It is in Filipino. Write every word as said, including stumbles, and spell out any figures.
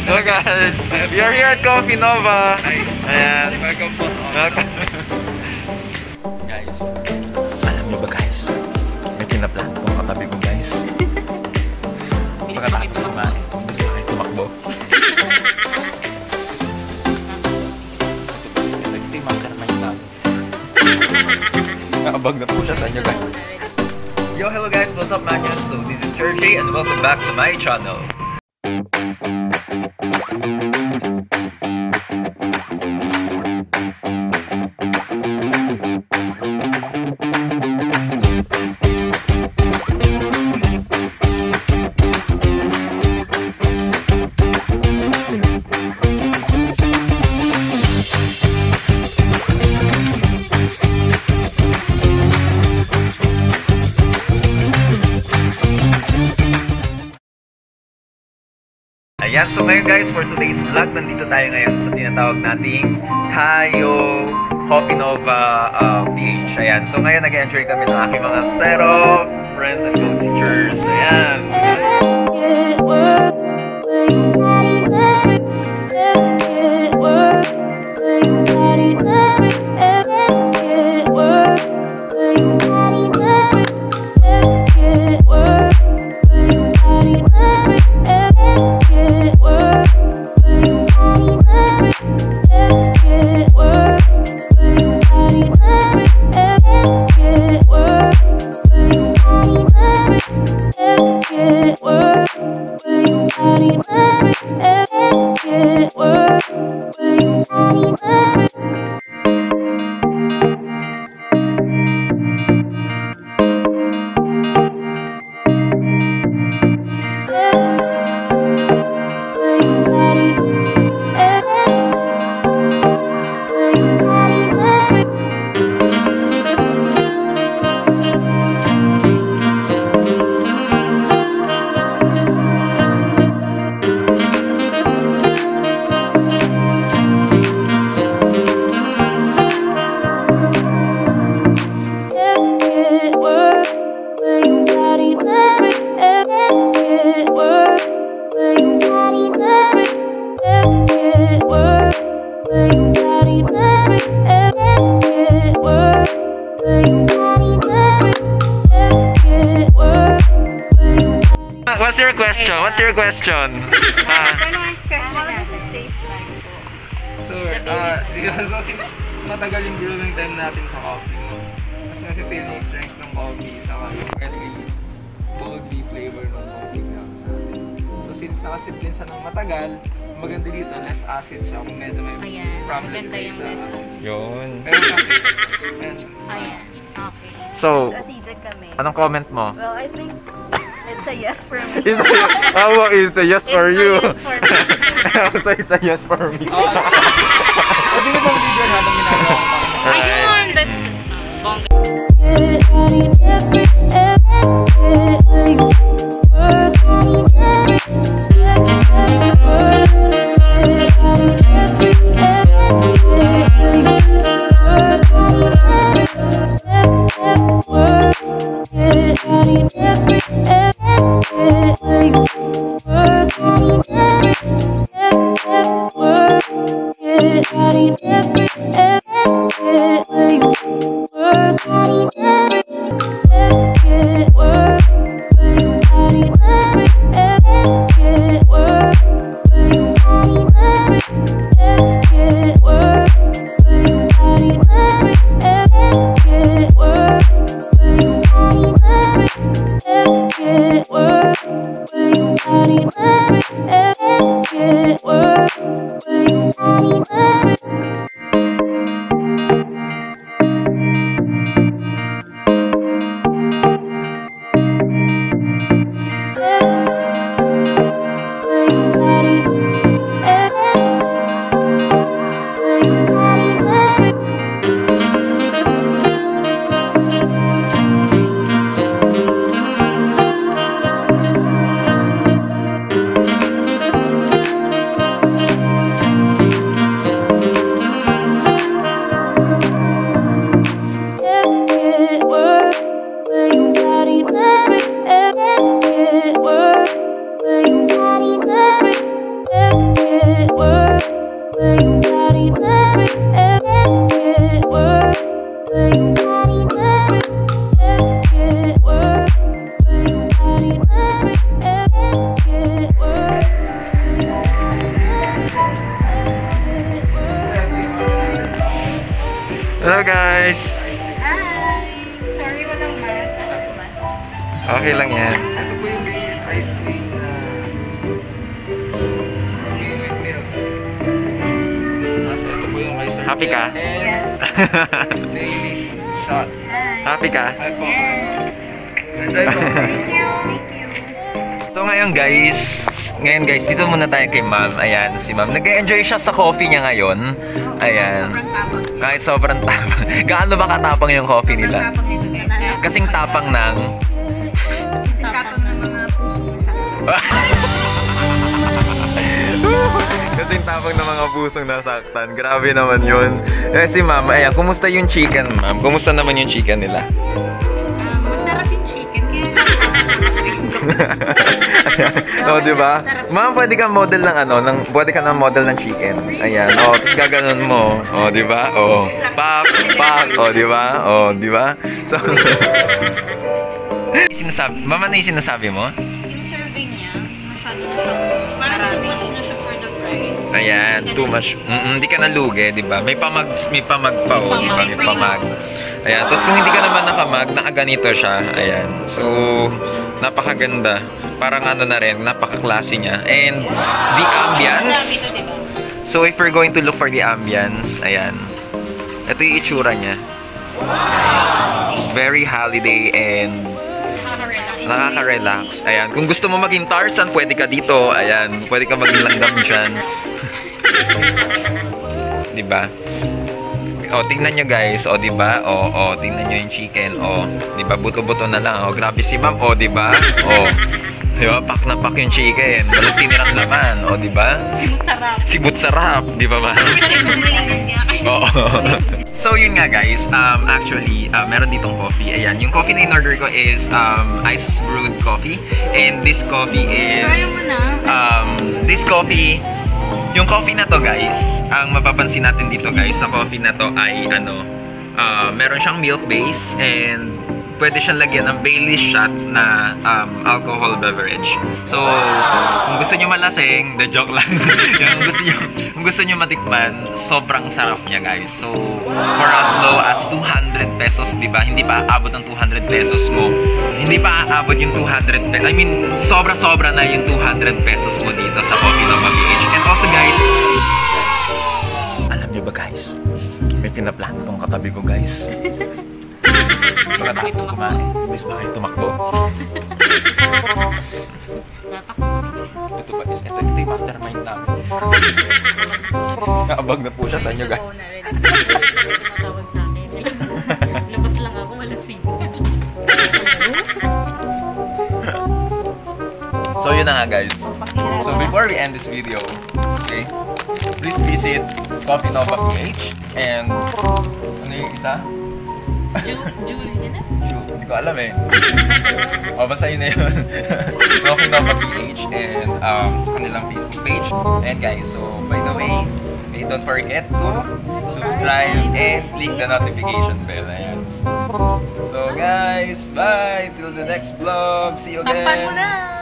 So guys, we are here at Coffeenova. Ayan. Welcome po. Welcome. Guys, alam niyo ba guys? May pinaplan kong katabi ko guys. Pagkatapos kumain, gusto kayo tumakbo. Ito yung Mastermind natin. Nakabag na po siya sa inyo guys. Yo, hello guys, what's up man? So this is Sergey and welcome back to my channel. Ayan, so ngayon guys, for today's vlog, nandito tayo ngayon sa tinatawag nating Kaio Coffeenova uh, P H. Ayan, so ngayon nag-enjoy kami ng aking mga set of friends and co-teachers. Ayan. What's your question? What's your question? uh, So, uh, so, so matagal yung brewing time natin sa coffee. Mas, mas nafe-feel yung strength ng coffee sa kanya. Boldly flavor ng coffee na sa atin. So, since nakasip din siya ng matagal, maganda dito, less acid siya. Kung medyo may problem kayo sa acid. Yun. Pero acid, mention. Ayan. Okay. So, acidic kami. anong comment mo? Well, I think it's a yes for me. It's a, oh, it's a yes for It's you. a yes for me. Also, it's a yes for me. Pwede ko bang video habang ginagawa ko pa? Ayun, that's bongga. Hello guys! Hi! Sorry, walang mask. Mask. Okay lang yan. Ito po yung may ice cream na may with milk. Nasa ito po yung ice cream. Happy ka? Yes. Daily shot. Happy ka? Ay po. Enjoy po. Thank you. Thank you. So ngayon guys, ngayon guys, dito muna tayo kay ma'am. Ayan, si ma'am. Nag-enjoy siya sa coffee niya ngayon. Ayan. Sobrang tapang. Kahit sobrang tapang. Gaano ba katapang yung coffee Sobrang nila? tapang nito guys. Kaya Kasing tapang ng... Kasing tapang ng mga puso ng sakta. Kasing tapang ng mga pusong nasaktan. Grabe naman yun. Eh si ma'am, ayan, kumusta yung chicken ma'am? Kumusta naman yung chicken nila? Um, masarap yung chicken. O, di ba? Ma'am, pwede ka model ng ano, ng, pwede ka ng model ng chicken. Ayan, o, tapos gaganon mo. O, di ba? O, pak, pak, o, di ba? O, di ba? So, sinasabi, ma'am, ano yung sinasabi mo? Yung serving niya, masyado na siya. Parang too much na siya for the price. Ayan, too much. Mm, hindi ka nalugi, di ba? May pamag, may pamag pa, o, di ba? May pamag. Ayan, tapos kung hindi ka naman nakamag, nakaganito siya. Ayan, so, napakaganda. Parang ano na rin, napaka-classy niya. And the ambience. So if we're going to look for the ambience, ayan. Ito yung itsura niya. Very holiday and nakaka-relax. Ayan. Kung gusto mo maging Tarzan, pwede ka dito. Ayan. Pwede ka maging langgam dyan. Diba? O, tingnan nyo guys. O, diba? O, o, tingnan nyo yung chicken. O, diba? Buto-buto na lang. O, grabe si ma'am. O, diba? O, diba? Pak na pak yung chicken. Walang tinirang laman. O, diba? Sibut sarap. Diba ma'am? Oo. So, yun nga guys. Um, actually, uh, meron ditong coffee. Ayan. Yung coffee na in-order ko is um, ice brewed coffee. And this coffee is... Um, this coffee... Yung coffee na to guys, ang mapapansin natin dito guys, sa coffee na to ay ano, uh, meron siyang milk base and pwede siyang lagyan ng Bailey's shot na um, alcohol beverage. So, kung gusto nyo malasing, the joke lang. Yung gusto nyo, kung gusto nyo matikman, sobrang sarap niya guys. So, for as low as two hundred pesos, di ba? Hindi pa aabot ng two hundred pesos mo. Hindi pa aabot yung two hundred pesos. I mean, sobra-sobra na yung two hundred pesos mo dito sa Coffeenova P H. And also guys, alam nyo ba guys, may pinaplano tong katabi ko guys. Pagkatapos kumain, bis ba kayo tumakbo? Ito pa is, ito, ito yung mastermind namin. Naabag na po siya sa inyo guys. Labas lang ako, wala signal. So yun na nga guys. So before we end this video, okay, please visit Coffeenova P H and ano yung isa? Julie na? Hindi ko alam eh. O basta yun na yun. Coffeenova P H and um, sa kanilang Facebook page. And guys, so by the way, hey, don't forget to subscribe and click the notification bell. Ayan. So guys, bye! Till the next vlog. See you again! Takpan mo na!